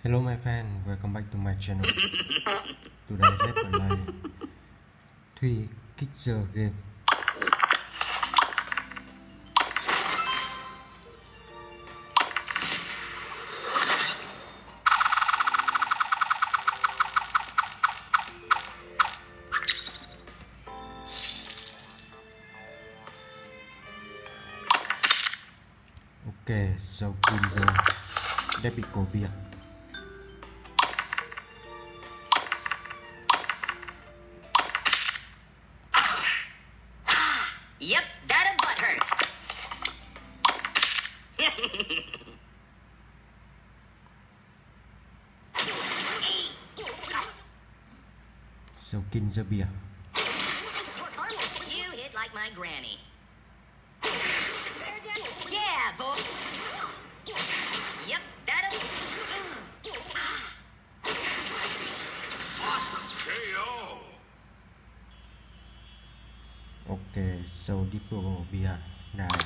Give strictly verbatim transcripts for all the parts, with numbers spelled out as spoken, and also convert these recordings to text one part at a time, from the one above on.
Hello my friend, welcome back to my channel. Today let's play three Kicker game. Okay, so Kicker Despicable Bear. Yep, that a butt hurt. So Kicker Bear. You hit like my granny. Yeah, boy. Yep, that a Awesome K O. Okay, so Despicable Bear died.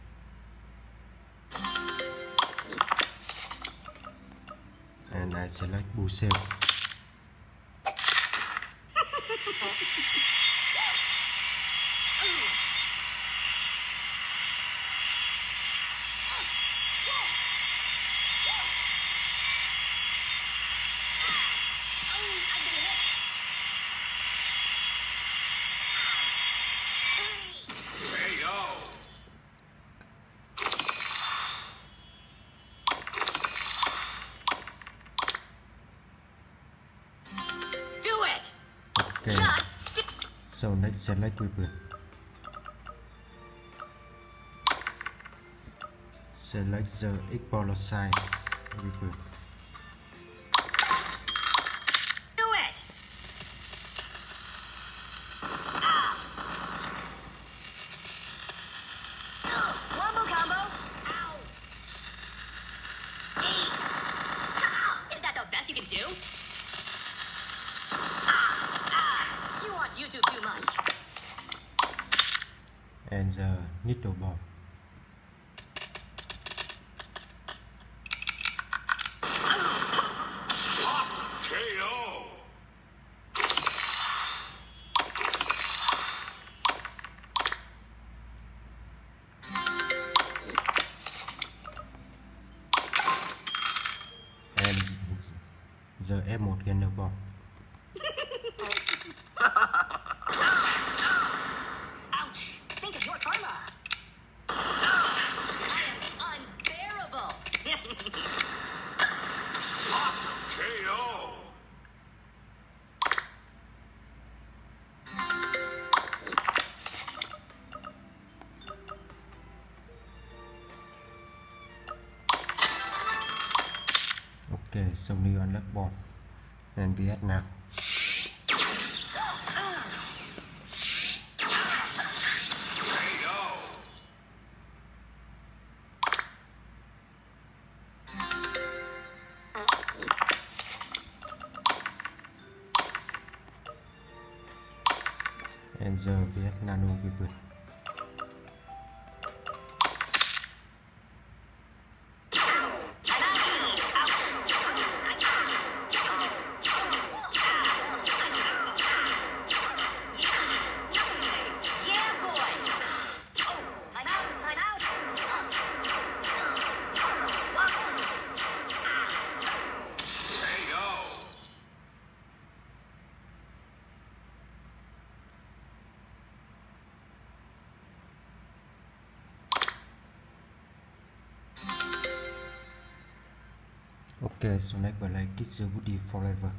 And I select Bullseye. K O. do it. Okay, Just do so next select weapon. Select the explosive weapon. do it. Wombo combo. Ow. Hey. Ah, is that the best you can do? Ah, ah. You watch YouTube too much. And the needle bomb. K O. And the F one Gunner bomb. Ouch! Think of your karma. I am unbearable. K O. Okay, so new unlock bomb. And we had now. K O. And the Viet Nano weapon. Yeah, boy. Oh, time out, time out. K O. Okay, so next we'll like Kicker Woody forever.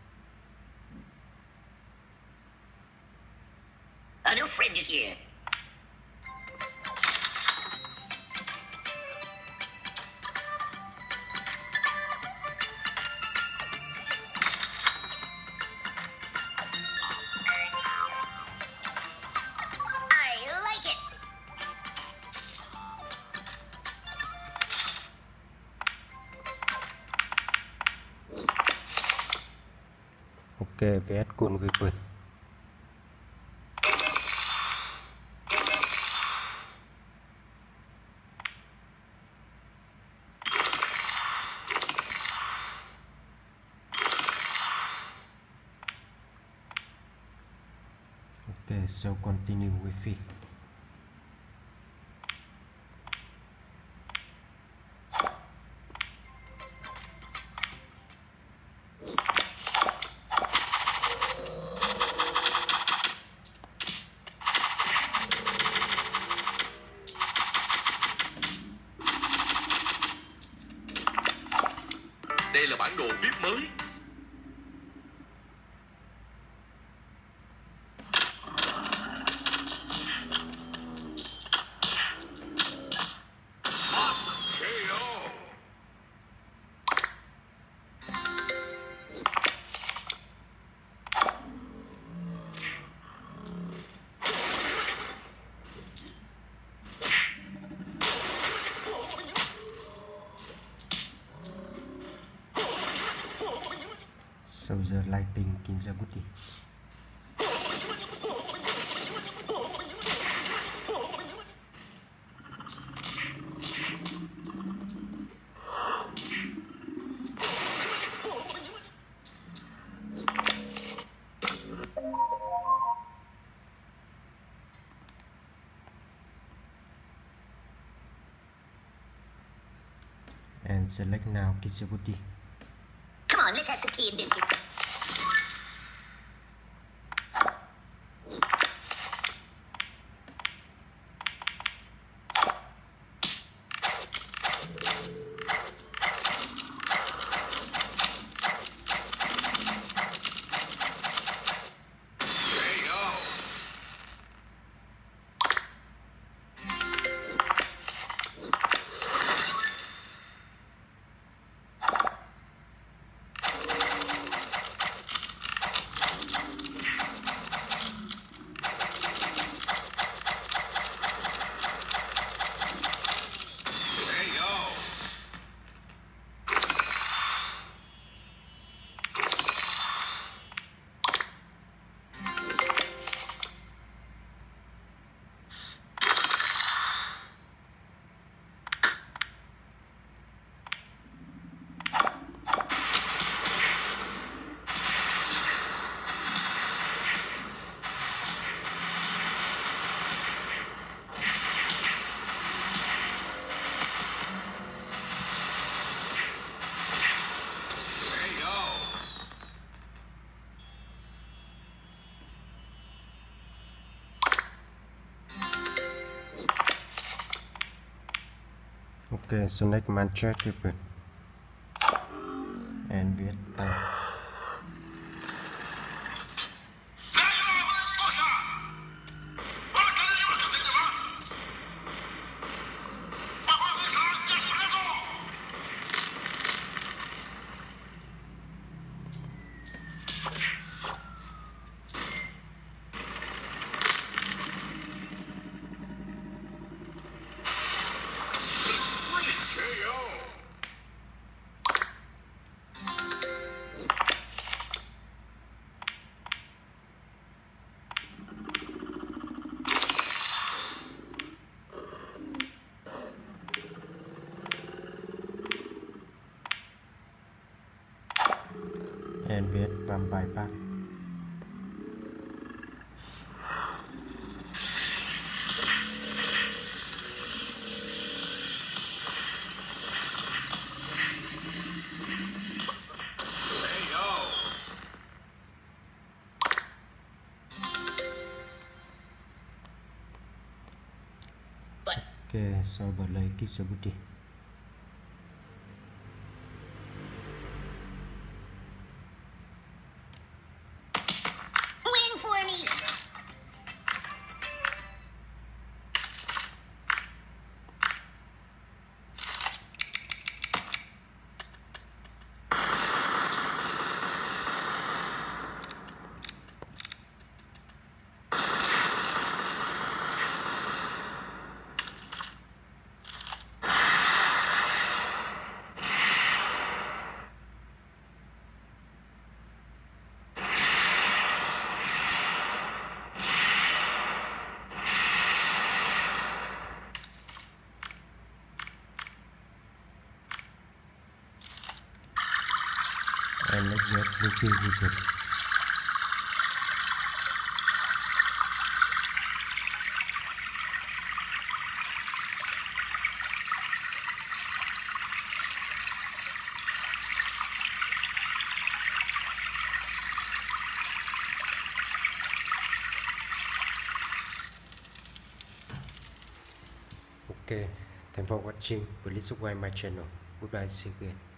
A new friend is here. I like it. Okay, Viet Cone weapon. Okay, so continue with it. Đây là bản đồ viết mới. So the lighting in the body. And select now kiss the body. Come on, let's have some tea and biscuits. Okay, so next man check it and viết tay. And viết vampire pack. Okay, so bật lấy Kiss the Booty. Win for me! And let's get repeat with it. Okay, thanks for watching. Please subscribe my channel. Goodbye, see you again.